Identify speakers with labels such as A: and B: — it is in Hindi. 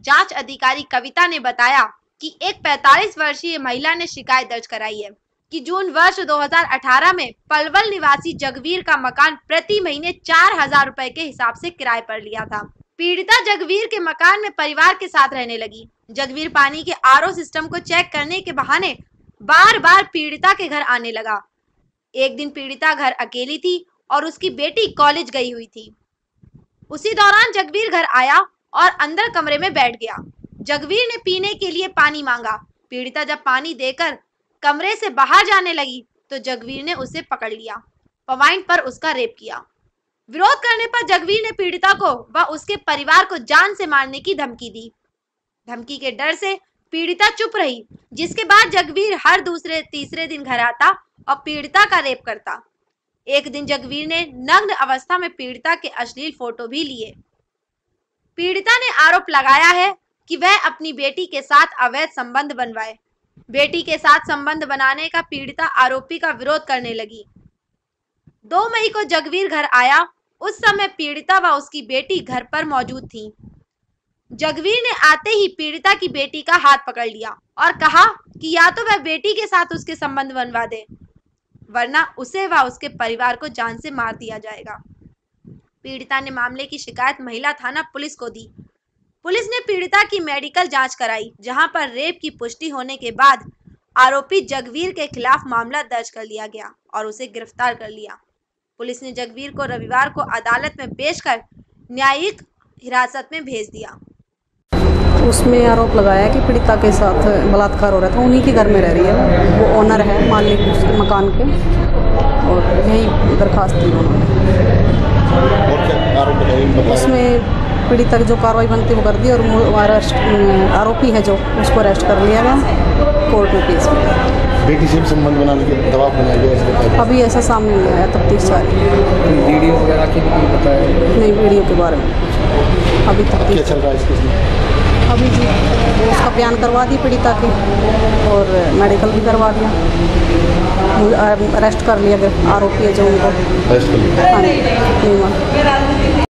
A: जांच अधिकारी कविता ने बताया कि एक 45 वर्षीय महिला ने शिकायत दर्ज कराई है कि जून वर्ष 2018 में पलवल निवासी जगवीर का मकान प्रति महीने 4,000 रुपए के हिसाब से किराए पर लिया था। पीड़िता जगवीर के मकान में परिवार के साथ रहने लगी। जगवीर पानी के आरओ सिस्टम को चेक करने के बहाने बार बार पीड़िता के घर आने लगा। एक दिन पीड़िता घर अकेली थी और उसकी बेटी कॉलेज गई हुई थी। उसी दौरान जगवीर घर आया और अंदर कमरे में बैठ गया। जगवीर ने पीने के लिए पानी मांगा। पीड़िता जब पानी देकर कमरे से बाहर जाने लगी तो जगवीर ने उसे पकड़ लिया, पॉइंट पर उसका रेप किया। विरोध करने पर जगवीर ने पीड़िता को व उसके परिवार को जान से मारने की धमकी दी। धमकी के डर से पीड़िता चुप रही, जिसके बाद जगवीर हर दूसरे तीसरे दिन घर आता और पीड़िता का रेप करता। एक दिन जगवीर ने नग्न अवस्था में पीड़िता के अश्लील फोटो भी लिए। पीड़िता ने आरोप लगाया है कि वह अपनी बेटी के साथ अवैध संबंध बनवाए। बेटी के साथ संबंध बनाने का पीड़िता आरोपी का विरोध करने लगी। 2 मई को जगवीर घर आया। उस समय पीड़िता व उसकी बेटी घर पर मौजूद थी। जगवीर ने आते ही पीड़िता की बेटी का हाथ पकड़ लिया और कहा कि या तो वह बेटी के साथ उसके संबंध बनवा दे, वरना उसे व उसके परिवार को जान से मार दिया जाएगा। पीड़िता ने मामले की शिकायत महिला थाना पुलिस को दी। पुलिस ने पीड़िता की मेडिकल जांच कराई, जहां पर रेप की पुष्टि होने के बाद आरोपी जगवीर के खिलाफ मामला दर्ज कर लिया गया और उसे गिरफ्तार कर लिया। पुलिस ने जगवीर को रविवार को अदालत में पेश कर न्यायिक हिरासत में भेज दिया।
B: उसमें आरोप लगाया कि पीड़िता के साथ बलात्कार हो रहा था। उन्हीं के घर में रह रही है, वो ओनर है मालिक उसके मकान के, और यही दरखास्त दी उन्होंने। उसमें पीड़िता की जो कार्रवाई बनती वो कर दी और आरोपी है जो उसको अरेस्ट कर लिया गया, कोर्ट में पेश किया।
C: बेटी से संबंध बनाने के दबाव बनाया गया।
B: अभी ऐसा सामने नहीं आया, तफ्तीश जारी है।
C: वीडियो वगैरह की भी बताया
B: नहीं, वीडियो के बारे में अभी तफ्तीश
C: चल रहा है इसके।
B: अभी जी उसका बयान करवा दी पीड़िता की और मेडिकल भी करवा दिया। अरेस्ट कर लिया गया, आरोपी है जो उनको
C: अरेस्ट कर लिया।
B: हाँ।